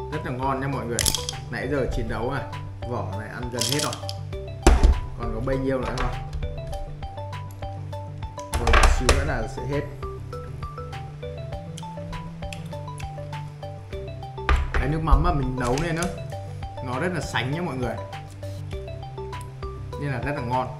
rất là ngon nha mọi người. Nãy giờ chiến đấu à, vỏ này ăn gần hết rồi, còn có bao nhiêu nữa thôi, một xíu nữa là sẽ hết. Cái nước mắm mà mình nấu lên nó rất là sánh nhá mọi người, nên là rất là ngon.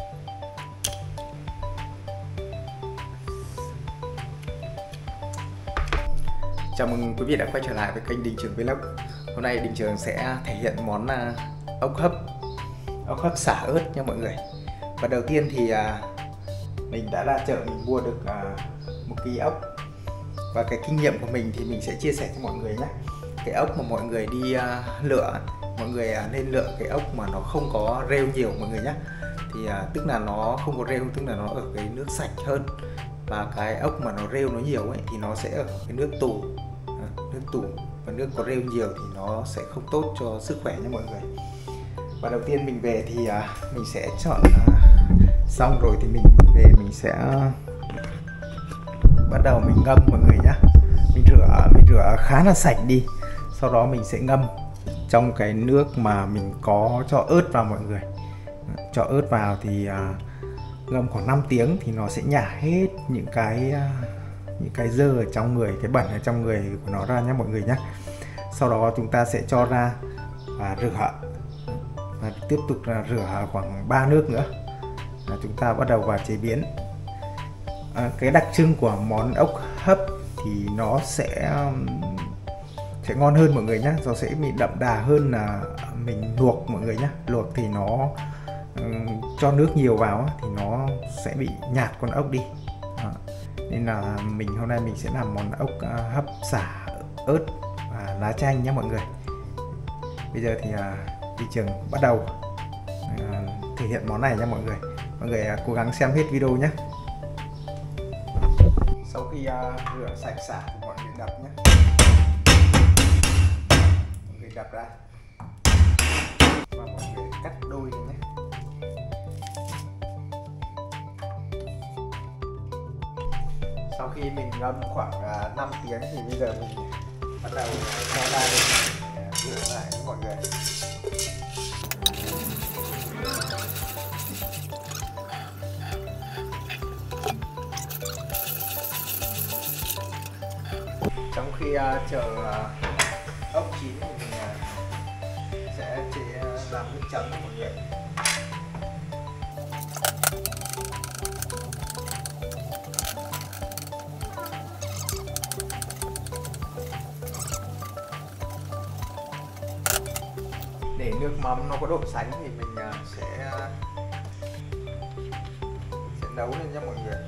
Chào mừng quý vị đã quay trở lại với kênh Đình Trường Vlog. Hôm nay Đình Trường sẽ thể hiện món ốc hấp xả ớt nha mọi người. Và đầu tiên thì mình đã ra chợ mình mua được 1 kg ốc. Và cái kinh nghiệm của mình thì mình sẽ chia sẻ cho mọi người nhé. Cái ốc mà mọi người đi lựa, mọi người nên lựa cái ốc mà nó không có rêu nhiều mọi người nhé. Thì tức là nó không có rêu, tức là nó ở cái nước sạch hơn. Và cái ốc mà nó rêu nó nhiều ấy thì nó sẽ ở cái nước tù, và nước có rêu nhiều thì nó sẽ không tốt cho sức khỏe nha mọi người. Và đầu tiên mình về thì mình sẽ chọn xong rồi thì mình về mình sẽ bắt đầu mình ngâm mọi người nhé. Mình rửa khá là sạch đi, sau đó mình sẽ ngâm trong cái nước mà mình có cho ớt vào mọi người. Cho ớt vào thì ngâm khoảng 5 tiếng thì nó sẽ nhả hết những cái dơ ở trong người, cái bẩn ở trong người của nó ra nhé mọi người nhé. Sau đó chúng ta sẽ cho ra và rửa, và tiếp tục là rửa khoảng 3 nước nữa là chúng ta bắt đầu vào chế biến. Cái đặc trưng của món ốc hấp thì nó sẽ ngon hơn mọi người nhé, nó sẽ bị đậm đà hơn là mình luộc mọi người nhé. Luộc thì nó cho nước nhiều vào thì nó sẽ bị nhạt con ốc đi. Nên là hôm nay mình sẽ làm món ốc hấp xả ớt và lá chanh nhé mọi người. Bây giờ thì Đình Trường bắt đầu thực hiện món này nha mọi người. Mọi người cố gắng xem hết video nhé. Sau khi rửa sạch xả thì mọi người đập nhé. Mọi người đập ra và mọi người cắt đôi nhé. Sau khi mình ngâm khoảng 5 tiếng thì bây giờ mình bắt đầu cho ra để rửa lại với mọi người. Trong khi chờ ốc chín thì mình sẽ làm nước chấm cho mọi người. Để nước mắm nó có độ sánh thì mình sẽ nấu lên cho mọi người.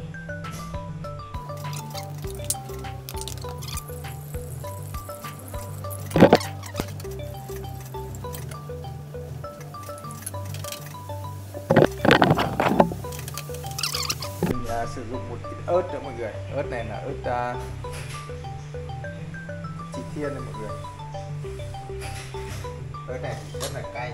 Mình sử dụng một ít ớt nữa mọi người. Ớt này là ớt chỉ thiên này mọi người. Ớt này rất là cay.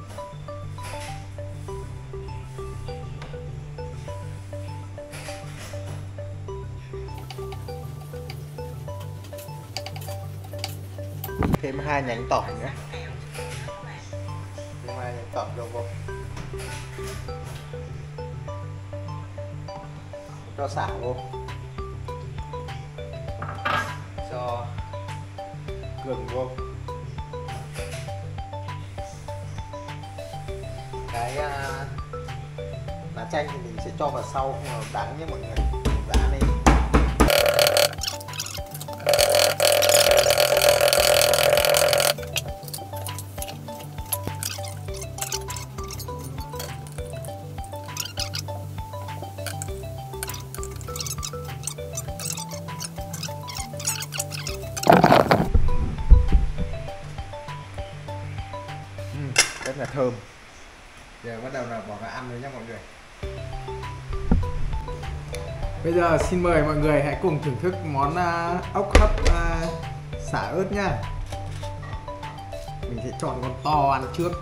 Thêm 2 nhánh tỏi nữa. Thêm 2 nhánh tỏi vô. Cho xả vô. Cho gừng vô. Cái lá chanh thì mình sẽ cho vào sau, không là đắng nhé mọi người, đá lên. Rất là thơm. Giờ bắt đầu là bỏ vào ăn rồi nha mọi người. Bây giờ xin mời mọi người hãy cùng thưởng thức món ốc hấp xả ớt nha. Mình sẽ chọn con to ăn trước.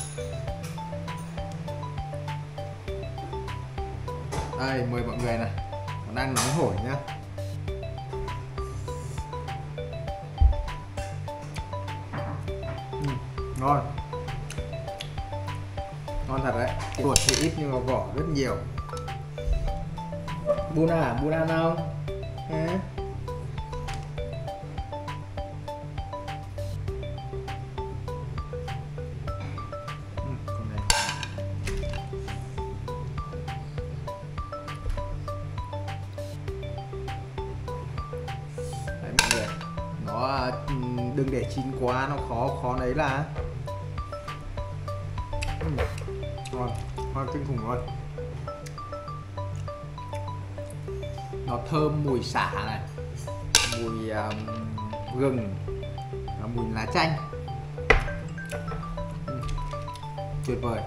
Đây, mời mọi người này. Nó đang nóng hổi nhá. Ngon, ngon thật đấy. Ruột thì ít nhưng mà vỏ rất nhiều. Bún ăn không? Hả? Con này. Đấy mọi người, nó đừng để chín quá, nó khó lấy là. Ngon kinh khủng luôn. Nó thơm mùi sả này, mùi gừng, mùi lá chanh. Tuyệt vời.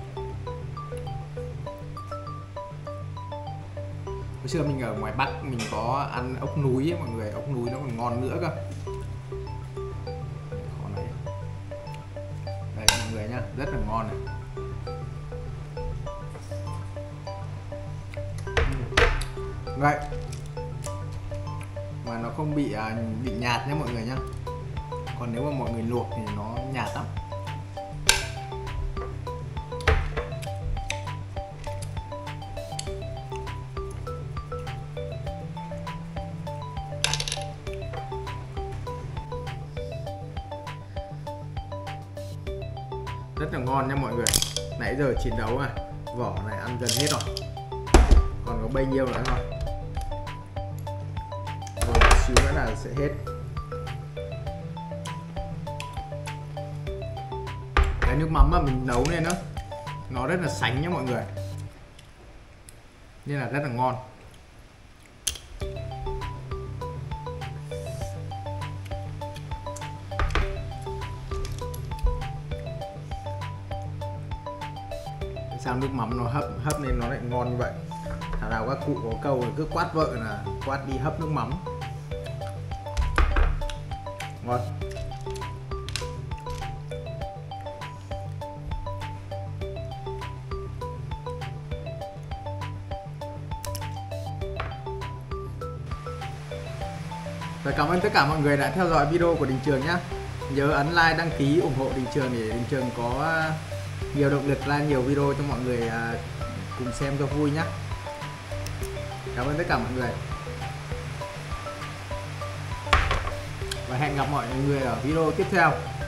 Hồi xưa mình ở ngoài Bắc mình có ăn ốc núi ấy, mọi người, ốc núi nó còn ngon nữa cơ. Đây mọi người nhá, rất là ngon này. Vậy mà nó không bị nhạt nhé mọi người nhá. Còn nếu mà mọi người luộc thì nó nhạt lắm. Rất là ngon nha mọi người. Nãy giờ chiến đấu à, vỏ này ăn gần hết rồi, còn có bấy nhiêu nữa thôi. Rồi một xíu nữa là sẽ hết. Cái nước mắm mà mình nấu lên đó, nó rất là sánh nhá mọi người, nên là rất là ngon. Sao nước mắm nó hấp nên nó lại ngon như vậy. Thảo nào các cụ có câu là cứ quát vợ là quát đi hấp nước mắm. Ngon. Và cảm ơn tất cả mọi người đã theo dõi video của Đình Trường nhé. Nhớ ấn like, đăng ký, ủng hộ Đình Trường để Đình Trường có nhiều động lực ra nhiều video cho mọi người cùng xem cho vui nhé. Cảm ơn tất cả mọi người. Và hẹn gặp mọi người ở video tiếp theo.